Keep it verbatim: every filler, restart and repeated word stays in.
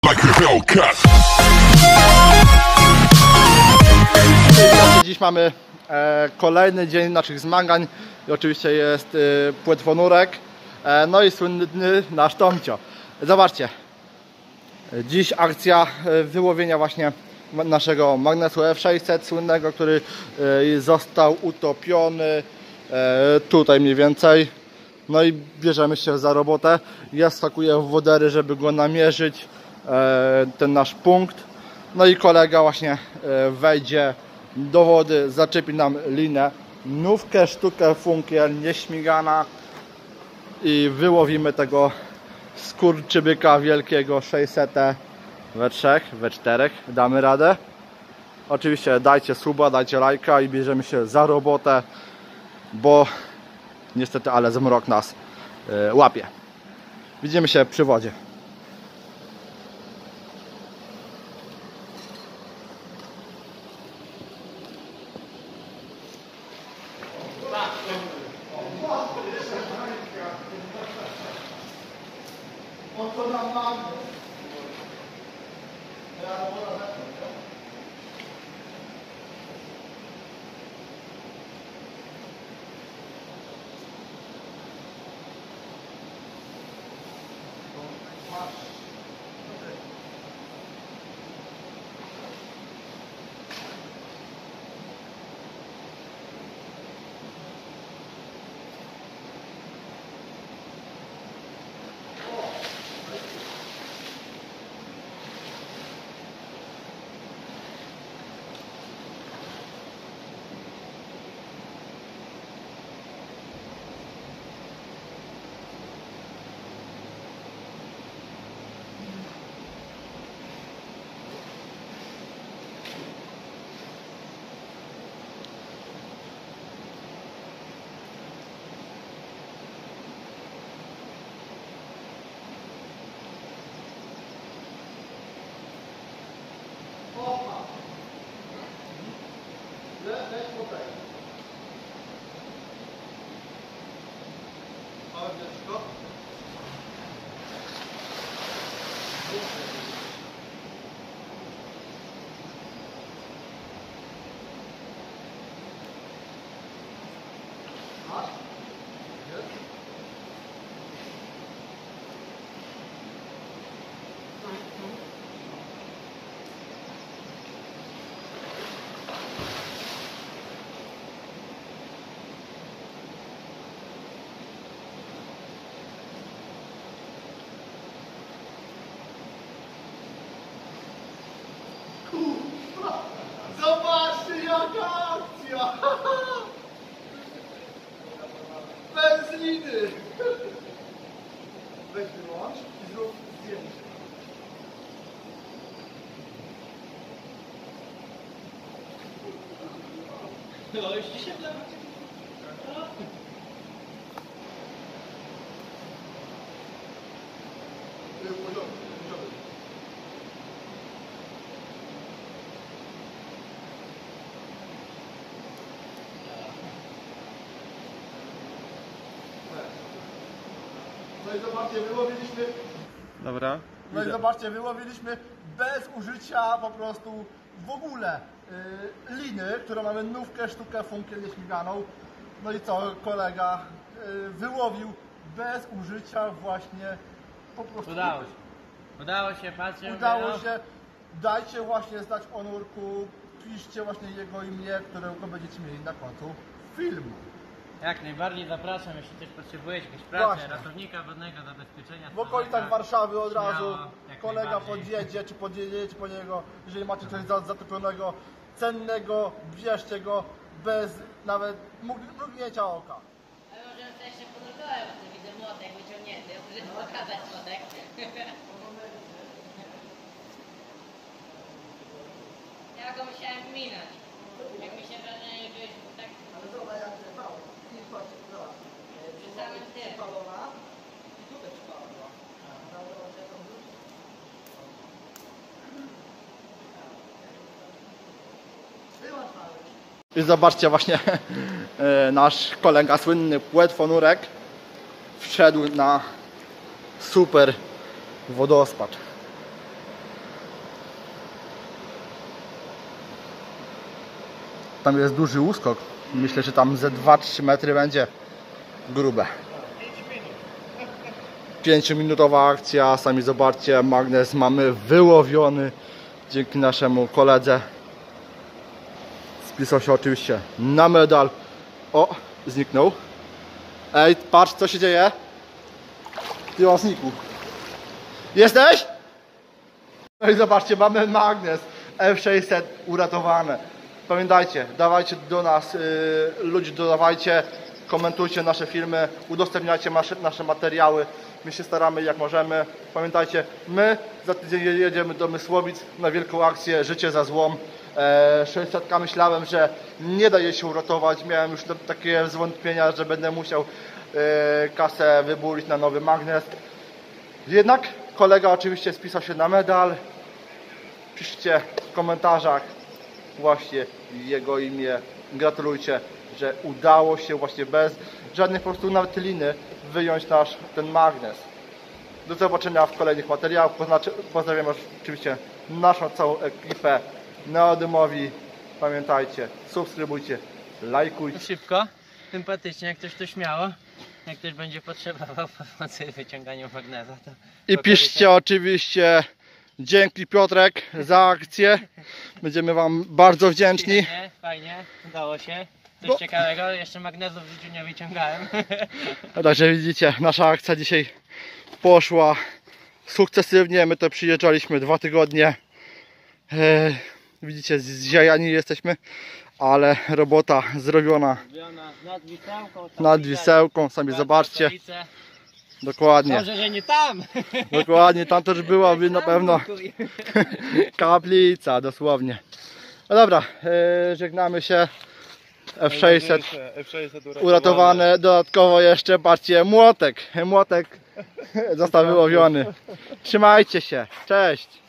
Dziś mamy e, kolejny dzień naszych zmagań i oczywiście jest e, płetwonurek, e, no i słynny nasz Tomcio. Zobaczcie, dziś akcja e, wyłowienia właśnie naszego magnesu F sześćset słynnego, który e, został utopiony e, tutaj mniej więcej. No i bierzemy się za robotę. Ja skakuję w wodery, żeby go namierzyć, e, ten nasz punkt. No i kolega właśnie e, wejdzie do wody, zaczepi nam linę, nówkę, sztukę, funkiel, nieśmigana i wyłowimy tego skurczybyka wielkiego sześćset we trzech, we czterech. Damy radę. Oczywiście dajcie suba, dajcie lajka i bierzemy się za robotę, bo niestety, ale zmrok nas y, łapie. Widzimy się przy wodzie. Zobaczcie jaka akcja! Bez liny! Weź wyłącz i zrób zdjęcie. No już dzisiaj dla No i zobaczcie, wyłowiliśmy. Dobra. No i zobaczcie, wyłowiliśmy bez użycia po prostu w ogóle yy, liny, którą mamy nówkę, sztukę, funkiel nieśmiganą. No i co, kolega yy, wyłowił bez użycia właśnie po prostu. Udało się. Udało się, patrzcie. Udało no. się. Dajcie właśnie znać o nurku, piszcie właśnie jego imię, którego będziecie mieli na końcu filmu. Jak najbardziej zapraszam, jeśli też potrzebujesz jakiejś pracy, Właśnie. ratownika wodnego, zabezpieczenia. W okolicach Warszawy od razu Śmiało, jak kolega najbardziej. podjedzie, czy podjedziecie po niego, jeżeli macie coś za- zatopionego, cennego, bierzcie go bez nawet mrug- mrugnięcia oka. Ale może też się podrugałem, bo widzę młotek wyciągnięty, żeby pokazać młotek. Ja go musiałem minąć. Jak mi się wrażenie, że już tak Ale zobacz jak to mało. I patrzcie, zobacz. przy samym tym. Spalona i tutaj spalona. Zobacz jak on wróci. Wyłącz mały. I zobaczcie właśnie e, nasz kolega słynny płetwonurek wszedł na super wodospad. Tam jest duży uskok. Myślę, że tam ze dwa trzy metry będzie grube. pięciominutowa akcja, sami zobaczcie, magnes mamy wyłowiony dzięki naszemu koledze. Spisał się oczywiście na medal. O, zniknął. Ej, patrz co się dzieje. Ty, on znikł. Jesteś? No i zobaczcie, mamy magnes F sześćset uratowane. Pamiętajcie, dawajcie do nas, yy, ludzi dodawajcie, komentujcie nasze filmy, udostępniajcie nasze, nasze materiały. My się staramy jak możemy. Pamiętajcie, my za tydzień jedziemy do Mysłowic na wielką akcję Życie za złom. E, sześćset myślałem, że nie da jej się uratować. Miałem już takie zwątpienia, że będę musiał e, kasę wybulić na nowy magnes. Jednak kolega oczywiście spisał się na medal. Piszcie w komentarzach właśnie jego imię. Gratulujcie, że udało się właśnie bez żadnych po prostu nawet liny wyjąć nasz ten magnes. Do zobaczenia w kolejnych materiałach. Pozdrawiam oczywiście naszą całą ekipę Neodymowi. Pamiętajcie, subskrybujcie, lajkujcie. Szybko, sympatycznie, jak ktoś to śmiało. Jak ktoś będzie potrzebował pomocy w wyciąganiu magneza, to... I piszcie oczywiście dzięki Piotrek za akcję. Będziemy wam bardzo wdzięczni. Fajnie, fajnie, udało się. Coś No. ciekawego, jeszcze magnezu w życiu nie wyciągałem. Także widzicie, nasza akcja dzisiaj poszła sukcesywnie. My to przyjeżdżaliśmy dwa tygodnie. E, widzicie, zziajani jesteśmy, ale robota zrobiona Nad Wisełką. nad Wisełką. Sami zobaczcie. Dokładnie. Dobrze, że nie tam! Dokładnie, tam też byłaby na pewno kaplica, dosłownie. No dobra, e, żegnamy się. F sześćset F sześćset uratowane, dodatkowo jeszcze, patrzcie, młotek, młotek został wyłowiony. Trzymajcie się, cześć!